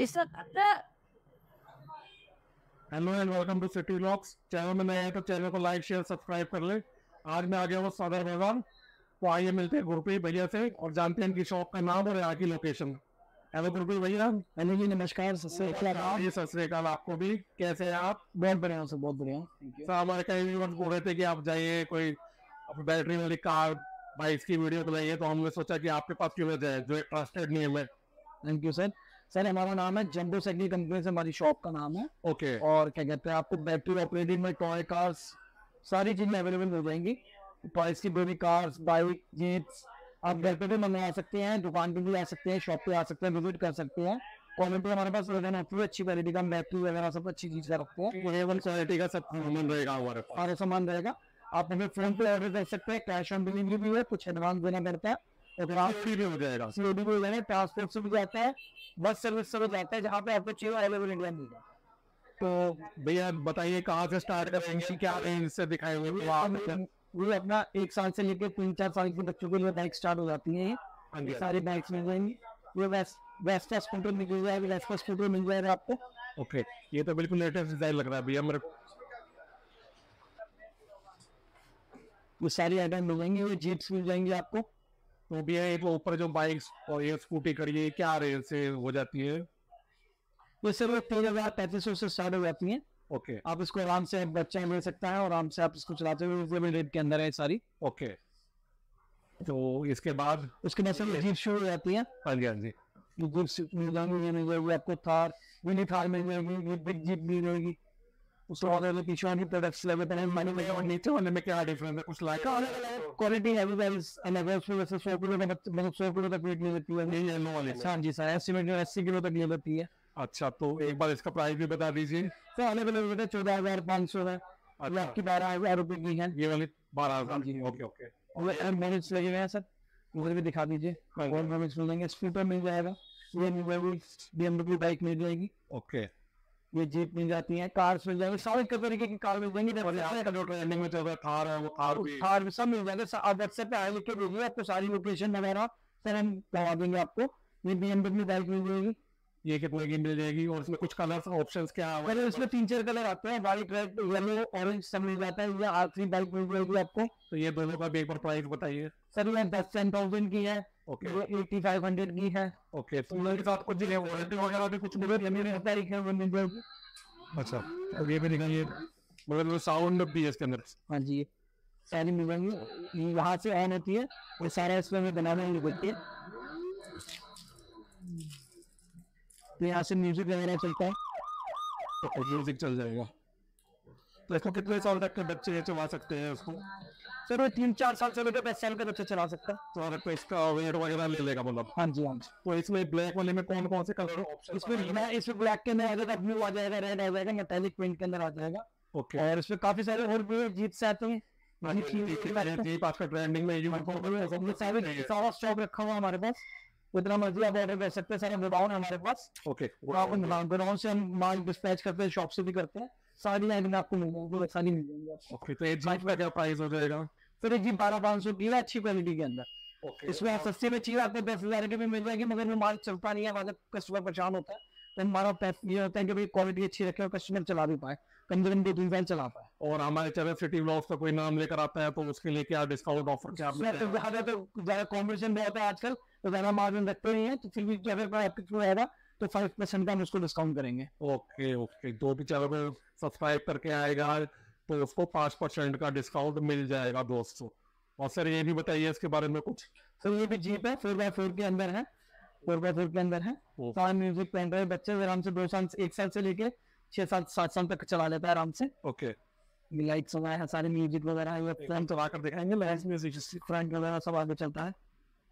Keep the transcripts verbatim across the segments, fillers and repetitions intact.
Hello and welcome to city vlogs. Channel में नए हैं तो चैनल को लाइक शेयर सब्सक्राइब कर ले। आज मैं आ गया हूँ सदर बाजार, तो आइए मिलते हैं गुरप्रीत भैया से और जानते हैं इनकी शॉप का नाम और यहाँ की लोकेशन। हेलो गुरप्रीत भैया। हेलो जी, नमस्कार। सत श्री अकाल। ये सत श्री अकाल आपको भी। कैसे हैं आप? बहुत बढ़िया सर, बहुत बढ़िया। सर हमारे कई व्यूअर्स बोल रहे थे कि आप जाइए कोई अपनी बैटरी वाली कार बाइक की वीडियो बनाइए, तो हमने सोचा कि आपके पास क्यों जाए, जो एक ट्रस्टेड नेम है। Thank you sir. सर हमारा नाम है जंबो साइकिल कंपनी से हमारी शॉप का नाम है। ओके। और क्या कहते हैं, आपको बैटरी ऑपरेटेड में टॉय कार्स सारी चीजें अवेलेबल मिल जाएंगी। टॉयज की बेबी कार्स, बाइक, जीप्स आप घर पे भी मंगवा सकते हैं, दुकान पे भी आ सकते हैं, शॉप पे आ सकते हैं, विजिट कर सकते हैं। कॉमेंट पे हमारे पास अच्छी क्वालिटी का बैटरी वगैरह सब अच्छी चीज का रखते हैं। क्वालिटी का सब सामान रहेगा हमारे पास, सारा सामान रहेगा। आप हमें फोन पे ऑर्डर कर सकते हैं, कैश ऑन डिलीवरी भी है, कुछ एडवांस देना पड़ता है। भी हो जाएगा, सीओडी भी हो जाएगा, ट्रांसपोर्ट से भी जाता है, बस सर्विस से भी जाता है, जहाँ पे आपको चाहिए अवेलेबल इंडिया मिलेगा। तो भैया बताइए कहाँ से स्टार्ट करेंगे, क्या रेंज से दिखाए हुए? वो अपना एक साल से लेकर तीन चार साल के बच्चों के लिए बाइक स्टार्ट हो जाती है। ये सारी बाइक्स मिल जाएंगी। वो वेस्टा स्कूटर मिल जाएगा, वेस्टा स्कूटर मिल जाएगा आपको। ओके, ये तो बिल्कुल लेटेस्ट डिजाइन लग रहा है भैया मेरे। वो सारी आइटम मिल जाएंगी, वो जीप्स मिल जाएंगी आपको। तो भैया एक ऊपर जो बाइक्स और ये स्कूटी करिए, क्या रेंज से हो जाती है? ये सब तीन हजार पैंतीस सौ से स्टार्ट हो जाती है। ओके। आप इसको आराम से बच्चा मिल सकता है और आराम से आप इसको चलाते हुए रेट के अंदर है सारी। ओके, तो इसके बाद उसके बाद सब जीप शुरू हो जाती है। हाँ जी हाँ जी। आपको थार मिनी थार मिल जाएगी, बिग जीप मिल जाएगी। उसके बाद पीछे वाली प्रोडक्ट्स लेवल है, मैंने में और नीचे वाले में क्या डिफरेंस है? कुछ लाइक क्वालिटी है, वैसे सौ किलो मतलब सौ किलो तक वेट ले लेती है ये नो वाली। हाँ जी सर, एस्टिमेट अस्सी किलो तक ले लेती है। अच्छा, तो एक बार इसका प्राइस भी बता दीजिए। तो अवेलेबल बेटा चौदह हजार पाँच सौ है, आपकी बारह हजार रुपए की है ये वाली। बारह हजार जी। Okay okay. और मैनेज लगे हुए हैं सर, मुझे भी दिखा दीजिए। और मैनेज मिल जाएंगे, स्कूटर मिल जाएगा, ये बी एम डब्ल्यू बाइक मिल जाएगी। ओके, ये जीप मिल जाती है, कार्स मिल जाएंगे, सारे तरीके की कार मिल जाएंगी। ट्रेंडिंग में चल रहा है थार है, वो थार भी थार भी सब मिल जाएगा। आप व्हाट्सएप पे आए लिख के भेजिए, आपको सारी लोकेशन वगैरह सर हम करवा देंगे आपको। ये बी एम डब्ल्यू बाइक मिल जाएगी, ये कितने की मिल जाएगी? और इसमें कुछ कलर्स ऑप्शंस क्या है? पहले इसमें तीन चार कलर आते हैं, वाइट, रेड, येलो, ऑरेंज सब मिल जाता है। ये आर थ्री बाइक मिल जाएगी आपको। तो ये दोनों का भी एक बार प्राइस बताइए। सर ये दस टेन थाउजेंड की है। ओके, ये एटी फाइव हंड्रेड की है। ओके, तो मेरे साथ कुछ वारंटी वगैरह भी कुछ मेरे तारीख है वो मिल जाएगी। अच्छा, तो ये भी दिखाइए, मगर साउंड भी है इसके अंदर। हाँ जी, ये सारी मिल जाएंगी, वहाँ से ऑन होती है, वो सारे इसमें बनाने वाली होती है। तो यहाँ से म्यूजिक वगैरह चलता है, तो म्यूजिक चल जाएगा। तो इसको कितने साल तक के बच्चे चला सकते हैं उसको? सर वो तीन चार साल से बेटा साल का बच्चा चला सकता है। तो अगर तो इसका वेट वगैरह ले लेगा मतलब? हाँ जी हाँ जी। तो इसमें ब्लैक वाले में कौन कौन से कलर ऑप्शन? इसमें मैं इसमें ब्लैक के अंदर आएगा, ब्लू आ जाएगा, रेड आ जाएगा, मेटालिक प्रिंट के अंदर आ जाएगा। ओके, और इसमें काफी सारे और भी जीप्स आते हैं। जीप आजकल ट्रेंडिंग में ये सारा स्टॉक रखा हुआ हमारे पास, उतना मर्जी आप ऑर्डर कर सकते हैं। सारे गोडाउन है हमारे पास। ओके, गोडाउन से हम माल डिस्पैच करते हैं, शॉप से भी करते हैं। सारी आइटम आपको मिल जाएंगी, सारी मिल जाएंगी। ओके, तो एक जीप का क्या प्राइस हो जाएगा? फिर एक जीप बारह पाँच सौ की है, अच्छी क्वालिटी के अंदर। ओके, इसमें आप सस्ते में चाहिए आपको दस हजार के भी मिल जाएगी, मगर वो माल चलता नहीं है, हमारा कस्टमर परेशान होता है। तो हमारा ये होता है कि भाई क्वालिटी अच्छी रखे और कस्टमर चला भी पाए, कम से कम दो तीन साल चला पाए। और हमारे चैनल सिटी व्लॉग्स का कोई नाम लेकर आता है तो उसके लिए क्या डिस्काउंट ऑफर क्या? ज्यादा कॉम्पिटिशन बहुत है आजकल, तो ज्यादा मार्जिन रखते नहीं है, तो फिर भी आपके रहेगा तो फाइव परसेंट का हम उसको डिस्काउंट करेंगे। ओके ओके, तो भी चैनल में सब्सक्राइब करके आएगा तो उसको पाँच परसेंट का डिस्काउंट मिल जाएगा दोस्तों। और सर ये भी बताइए इसके बारे में कुछ। सर ये भी जीप है, फोर बाय फोर के अंदर है, फोर बाय फोर के अंदर है। सारा म्यूजिक पेन ड्राइव, बच्चे आराम से दो साल एक साल से लेके छह सात सात साल तक चला लेता है आराम से। ओके, लाइट्स वगैरह है, सारे म्यूजिक वगैरह है, फ्रंट चला कर दिखाएंगे, लाइट्स म्यूजिक फ्रंट वगैरह सब आगे चलता है।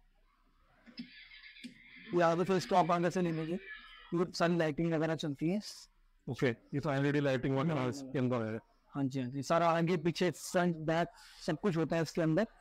ये आगे फिर स्टॉप आगे से नहीं लेंगे, सारी लाइटिंग वगैरह चलती है। ओके, ये तो एलईडी लाइटिंग वगैरह इसके अंदर है। हाँ जी हाँ जी, सारा आगे पीछे फ्रंट बैक सब कुछ होता है इसके अंदर।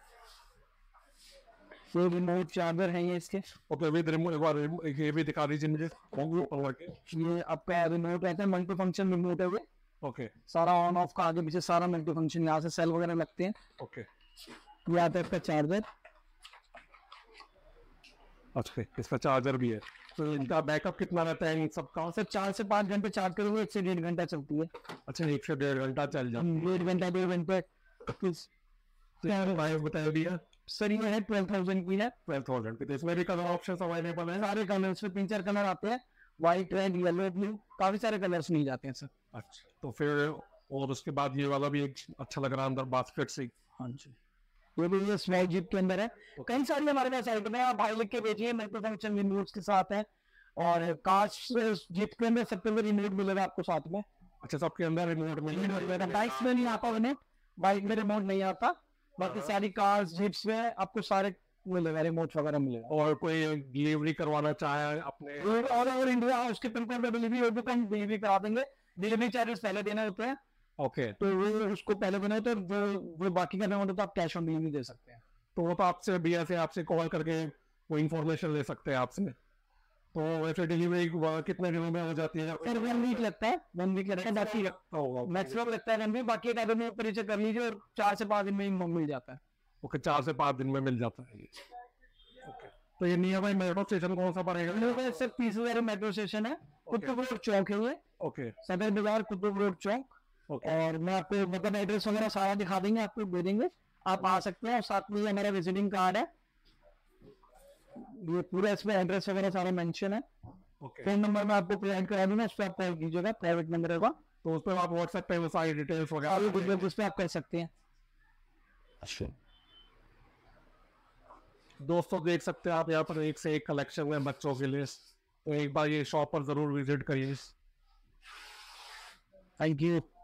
ये रिमोट चार्जर है ये इसके। ओके, विद रिमोट एक बार ये भी दिखा दीजिए मुझे। ये आपका रिमोट रहता है, मल्टी फंक्शन रिमोट है वो। ओके, सारा ऑन ऑफ का आगे पीछे सारा मल्टी फंक्शन, यहाँ से सेल वगैरह लगते हैं। ओके, ये आता है इसका चार्जर। अच्छा, इसका चार्जर भी है। तो इनका बैकअप कितना रहता है इन सबका? सर चार से पाँच घंटे चार्ज करोगे एक से डेढ़ घंटा चलती है। अच्छा, एक से डेढ़ घंटा चल जाता डेढ़ घंटा डेढ़ घंटे है। प्राइस बता दिया सर ये है ट्वेल्व थाउजेंड की है। ट्वेल्व थाउजेंड की। तो इसमें भी कलर ऑप्शन अवेलेबल है? सारे कलर इसमें तीन चार कलर आते हैं, व्हाइट रेड येलो ब्लू, काफी सारे कलर्स मिल जाते हैं सर। अच्छा, तो फिर और उसके बाद ये वाला भी एक अच्छा लग रहा है अंदर बास्केट से। हाँ जी, ये भी ये स्मॉल जीप के अंदर है। कई सारी हमारे पास आइटम है, आप भाई लिख के भेजिए, मल्टी फंक्शन रिमोट्स के साथ है। और काश जीप के अंदर सबके अंदर रिमोट मिलेगा आपको साथ में। अच्छा, सबके अंदर रिमोट मिलेगा? बाइक्स में नहीं आता रिमोट, बाइक में रिमोट नहीं आता, बाकी सारी कार्स जीप्स में आपको सारे मिलेगा, रिमोट वगैरह मिलेगा। और कोई डिलीवरी करवाना चाहे अपने और और इंडिया उसके पिन कोड पे डिलीवरी और भी डिलीवरी करा देंगे। डिलीवरी चार्जेस पहले देना होते हैं। ओके, तो वो उसको पहले बनाए तो वो, वो बाकी का अमाउंट तो आप कैश ऑन डिलीवरी दे सकते हैं। तो वो तो आपसे भैया से आपसे कॉल करके वो इन्फॉर्मेशन ले सकते हैं आपसे। तो वैसे डिलीवरी कितने दिनों में हो जाती है? सर वन वीक लगता है, वन वीक लगता है, बाकी मैक्सिमम लगता है वन वीक, बाकी टाइम में परिचय कर लीजिए और चार से पाँच दिन में ही मिल जाता है। ओके, चार से पाँच दिन में मिल जाता है ये। ओके, तो ये नियर बाई मेट्रो स्टेशन कौन सा पड़ेगा? सर पीस वगैरह मेट्रो स्टेशन है, कुतुब रोड चौक है वो। ओके, सदर बाजार कुतुब रोड चौक। और मैं आपको मतलब एड्रेस वगैरह सारा दिखा देंगे, आपको दे देंगे, आप आ सकते हैं। और साथ में हमारा विजिटिंग कार्ड है, ये पूरा इसमें एड्रेस वगैरह सारा मेंशन है। ओके, फोन नंबर मैं आपको प्रोवाइड करा दूंगा, इस पर आप कॉल कीजिएगा, प्राइवेट नंबर होगा, तो उस पर आप व्हाट्सएप पे वो सारी डिटेल्स वगैरह उस पर आप कर सकते हैं। अच्छा, दोस्तों देख सकते हैं आप यहाँ पर एक से एक कलेक्शन है बच्चों के लिए। तो एक बार ये शॉप पर जरूर विजिट करिए। Thank you.